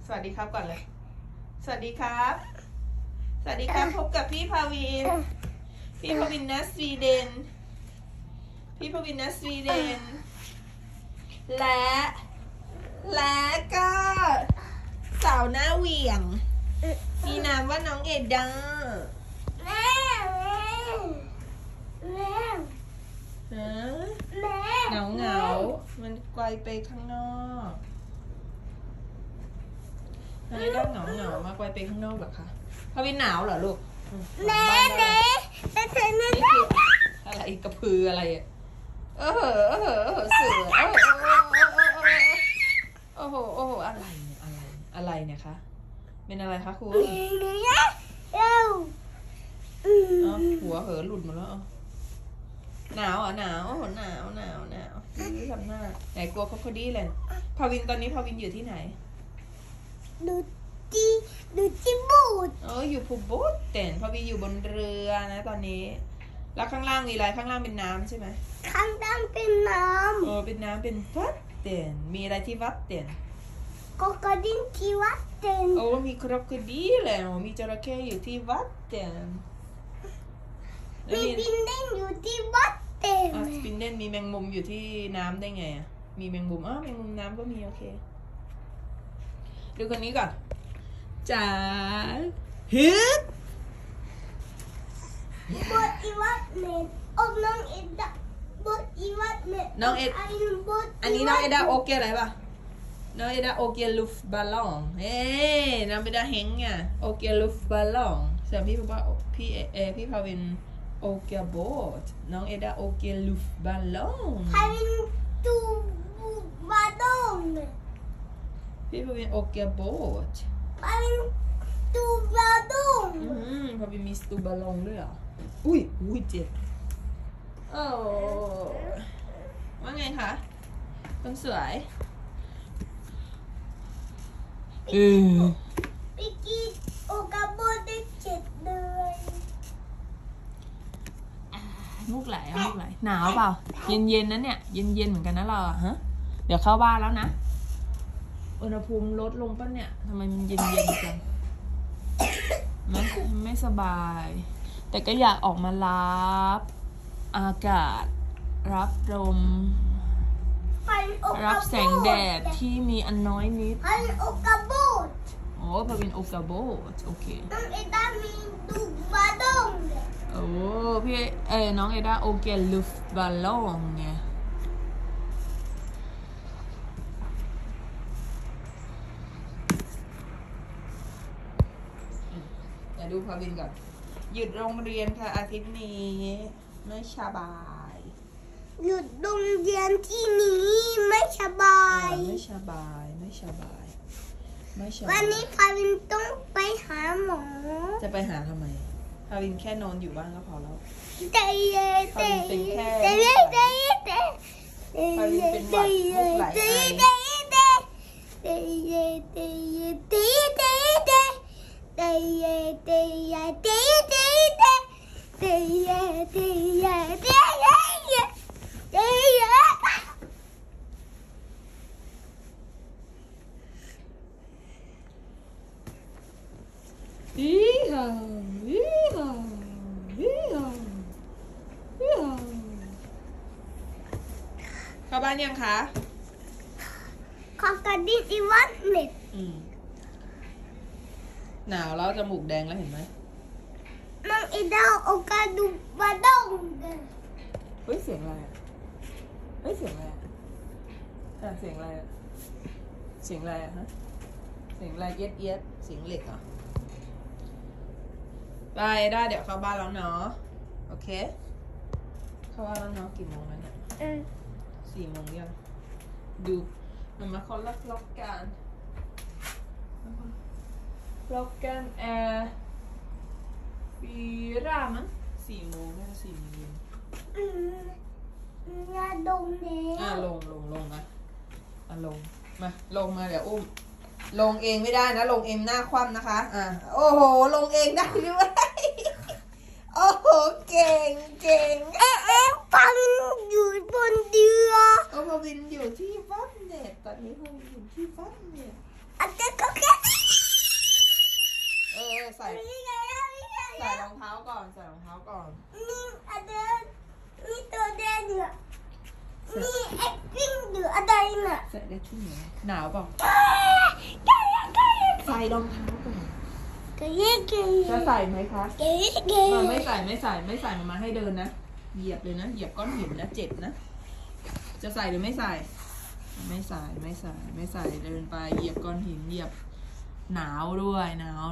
สวัสดีครับก่อนเลยสวัสดีครับสวัสดีครับพบกับพี่ภาวินณสวีเดนพี่ภาวินณสวีเดนและก็สาวหน้าเหวี่ยงมีนามว่าน้องเอดาเหงามันไกลไปข้างนอกน้องเอดาเหงามาไกลไปข้างนอกเหรอคะภาวินหนาวเหรอลูกอะไรกระพืออะไรเสือโอ้โหอะไรเนี่ยคะเป็นอะไรคะครูหัวเหอหลุดหมดแล้วหนาวหนาวทำหน้าไหนกลัวคอคดี้เลยภาวินตอนนี้ภาวินอยู่ที่ไหนดูที่บูดอยู่ภูโบสเต็นภาวินอยู่บนเรือนะตอนนี้แล้วข้างล่างมีอะไรข้างล่างเป็นน้ำใช่ไหมข้างล่างเป็นน้ำเป็นน้ำเป็นวัดเต็นมีอะไรที่วัดเต็นโคกดินที่วัดเต็นมีครอคดีเลยมีจระเข้อยู่ที่วัดเต็นมีปินเด่นอยู่ที่วัดเต็นสปินเด่นมีแมงมุมอยู่ที่น้ำได้ไงมีแมงมุมแมงมุมน้ำก็มีโอเคดูคนนี้ก่อนจ๋าฮึบบทอีวัดเน็ตน้องเอดาบทอีวัดเน็ตน้องเอดอันนี้น้องเอดาโอเคอะไรปะน้องเอดาโอเคลูฟบอลลองน้องเอดาเฮงอ่ะโอเคลูฟบอลลองส่วนพี่บอกว่าพี่พาวินโอเคโบ๊ทน้องเอดาโอเคลูฟบอลลองพาวินตูบาดงพี่พาวินโอเคโบ๊ทพาวินตูบาดงพาวินมีตูบอลลองด้วยอ่ะอุ้ยเจ็บว่าไงคะคนสวยพี่กีโอกาโบได้7 เดือนลูกไหลหนาวเปล่าเย็นนั้นเนี่ยเย็นเหมือนกันนะเราฮะเดี๋ยวเข้าบ้านแล้วนะอุณหภูมิลดลงป่ะเนี่ยทำไมมันเย็นจังไม่สบายแต่ก็อยากออกมารับอากาศรับลมรับแสงแดดที่มีอันน้อยนิดโอกาโบพาวินโอกาโบโอเคน้องเอดามีตูบาดงพี่น้องเอดาโอเคลูฟบาลองไงเดี๋ยวดูพาวินก่อนหยุดโรงเรียนค่ะอาทิตย์นี้ไม่สบายหยุดโรงเรียนที่นี้ไม่สบายไม่สบายวันนี้พาวินต้องไปหาหมอจะไปหาทำไมพาวินแค่นอนอยู่บ้านก็พอแล้วพาวินเป็นแค่พาวินเป็นหวัดลูกไหลเข้าบ้านยังคะขอกระดิ่งอีวัตเน็ตหนาวแล้วจมูกแดงแล้วเห็นไหมน้องอีดาวโอกาดูบาดงเสียงอะไรเสียงอะไรฮะเสียงอะไรฮะเสียงอะไรเอียดเสียงเหล็กเหรอได้เดี๋ยวเข้าบ้านแล้วเนาะโอเคเข้าบ้านแล้วเนาะกี่โมงแล้วเนี่ย4 โมงยังดูมันมาเขาล็อกกันแอร์4 มั้ง4 โมงได้4 โมงเย็นงานดงเนี่ยลงนะลงมาเดี๋ยวอุ้มลงเองไม่ได้นะลงเองหน้าคว่ำนะคะโอ้โหลงเองได้ด้วยโอ้โหเก่งพาวินอยู่บนเรือพาวินอยู่ที่วัดเน็ตตอนนี้พาวินเห็นที่ฟันเนี่ยอันเด็กก็แค่ใส่รองเท้าก่อนใส่รองเท้าก่อนนี่อันเด็กนี่ตัวแดงเนี่ยนี่แอคติ้งหรืออะไรน่ะใส่ได้ชุ่มหนาวเปล่าใส่รองเท้าก่อนจะใส่ไหมคะไม่ใส่มาให้เดินนะเหยียบเลยนะเหยียบก้อนหินนะเจ็บนะจะใส่หรือไม่ใส่ไม่ใส่เดินไปเหยียบก้อนหินเหยียบหนาวด้วย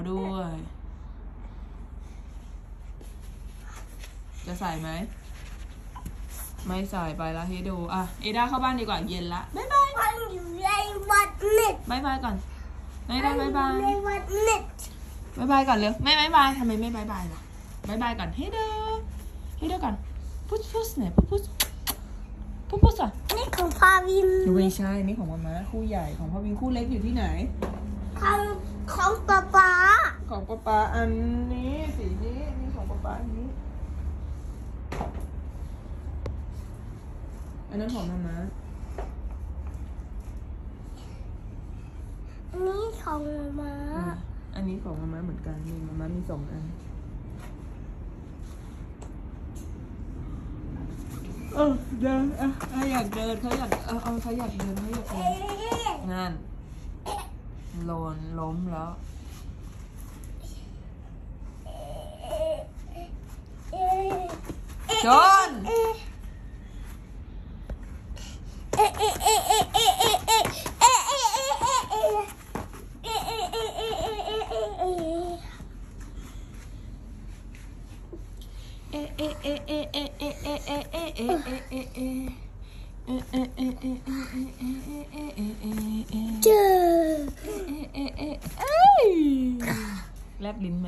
จะใส่ไหมไม่ใส่ไปละเฮโดอ่ะเอด้าเข้าบ้านดีกว่าเย็นละบ๊ายบายมันอยู่ในวัดเน็ตบ๊ายบายก่อนไม่ได้บ๊ายบายในวัดเน็ตบ๊ายบายก่อนเร็วไม่บ๊ายบายทำไมไม่บ๊ายบายล่ะบ๊ายบายก่อนเฮโดก่อนพุชเนี่ยพุชอ่ะนี่ของพาวินไม่ใช่นี่ของมาม่าคู่ใหญ่ของพ่อวินคู่เล็กอยู่ที่ไหนของป๊าป๊าของป๊าอันนี้สีนี้นี่ของป๊าอันนี้อันนั้นของมาม่าอันนี้ของม้าอันนี้ของมาม่าเหมือนกันนี่มาม่ามี2 อันเดินอยากเดินเขาอยากเขาอยากเดินงานล้มแล้วจนแลบลิ้นไหม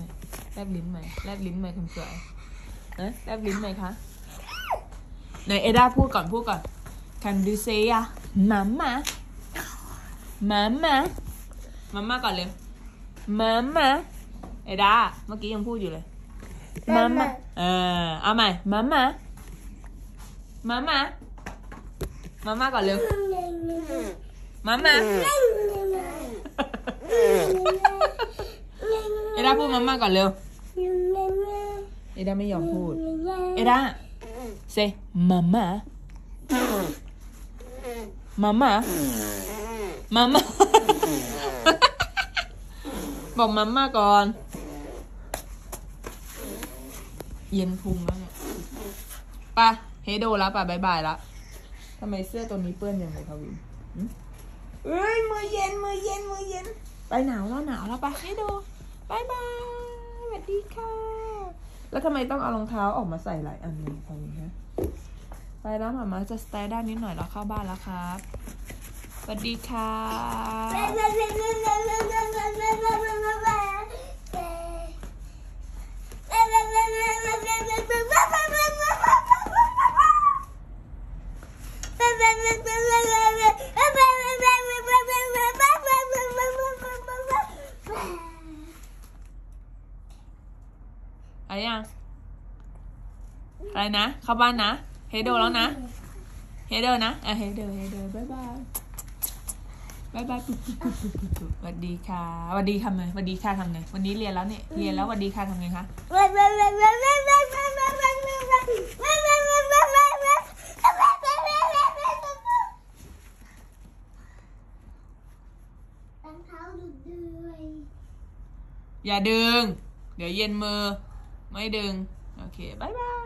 คุณสวยแลบลิ้นไหมคะไหนเอด้าพูดก่อนCan you say mama ก่อนเร็ว mama เอด้าเมื่อกี้ยังพูดอยู่เลย mama เอาใหม่ mama ก่อนเร็ว mama เอด้าพูด mama ก่อนเร็วเอด้าไม่ยอมพูดเอด้า say mama บอกมัมม่าก่อนเย็นพุงแล้วเนี่ยป่ะเฮโดแล้วป่ะบายบายละทำไมเสื้อตัวนี้เปื้อนยังไงทวินมือเย็นไปหนาวแล้วป่ะเฮโดบายบายสวัสดีค่ะแล้วทำไมต้องเอารองเท้าออกมาใส่หลายอันเลยทวินฮะไปแล้วหมาจะสแตนด้านนิดหน่อยแล้วเข้าบ้านแล้วครับสวัสดีค่ะอะไรนะเข้าบ้านนะเฮโดแล้วนะเฮโดนะเฮโดบ๊ายบายปุ๊บสวัสดีค่ะสวัสดีทำไงสวัสดีค่ะทำไงวันนี้เรียนแล้วเนี่ยเรียนแล้วสวัสดีค่ะทำไงคะอย่าดึงเดี๋ยวเย็นมือไม่ดึงโอเคบ๊ายบาย